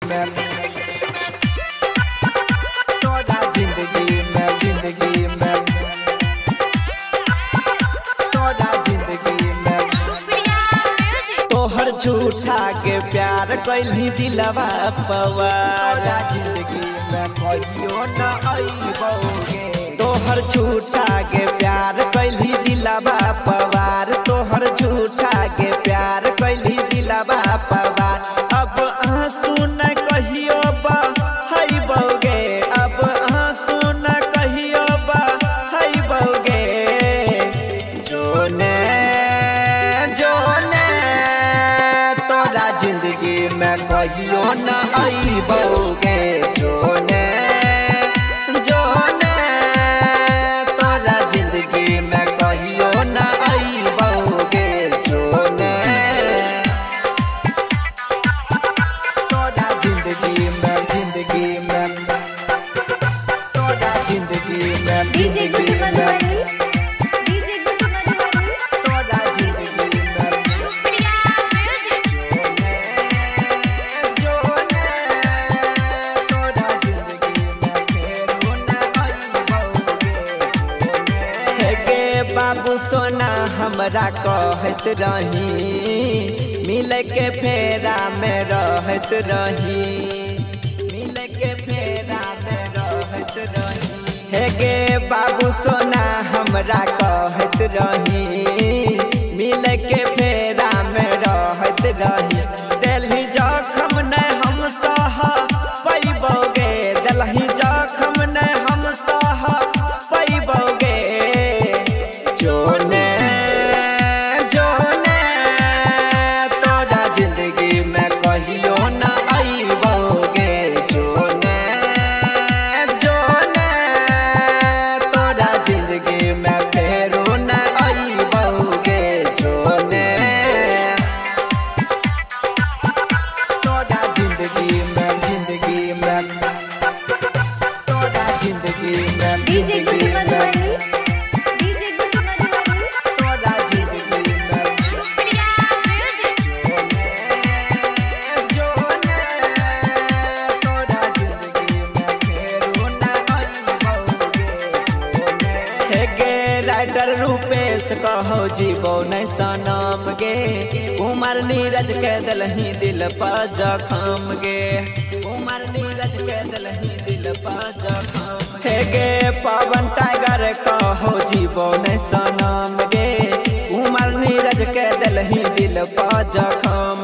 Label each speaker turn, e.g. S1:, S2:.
S1: में तोरा जिंदगी में तोरा जिंदगी में तोहर झूठा के प्यार कैलही दिलवा पवार जिंदगी में कहियो न आइबोगे तोहर झूठा के प्यार कैलही दिलवा पवार तोहर झूठा के प्यार कैलही दिलवा पवार अब आंसू न कहियो बहाइबोगे अब आंसू न कहियो बहाइबोगे जोने तोरा जिंदगी में कहियो न आइबोगे जोने तोरा जिंदगी में कहियो न आइबोगे जोने तोरा जिंदगी में तोरा जिंदगी में
S2: डीजे गुड्डू मधुबनी डीजे गुड्डू मधुबनी
S1: तोरा जिंदगी में तोरा जिंदगी में फेरो न आइबोगे गे बाबू सोना हमरा कहत रही मिले के फेरा में रहत रही मिले के फेरा में रहत रही हे गे बाबू सोना हमरा कहत रही मिले के फेरा में रहत रही दिलही जखम न हम सह पैबोगे दिलही जखम न हम सह पैबोगे जोने तोरा जिंदगी में कहियो न आइबोगे जोने तोरा जिंदगी में फेरो न आइबोगे जोने तोरा जिंदगी में तोरा जिंदगी में
S2: डीजे गुड्डू मधुबनी डीजे गुड्डू मधुबनी
S1: तोरा जिंदगी में तोरा जिंदगी में फेरो न आइबोगे हे गे राइटर रूपेश कहो जीवो नहीं सनम गे उमर नीरज के दिलही दिल पर जखम गे उमर नीरज के दिलही दिल पर जखम हे गे पवन टाइगर कहो जीवो नहीं सनम गे उमर नीरज के दिलही दिल पर जखम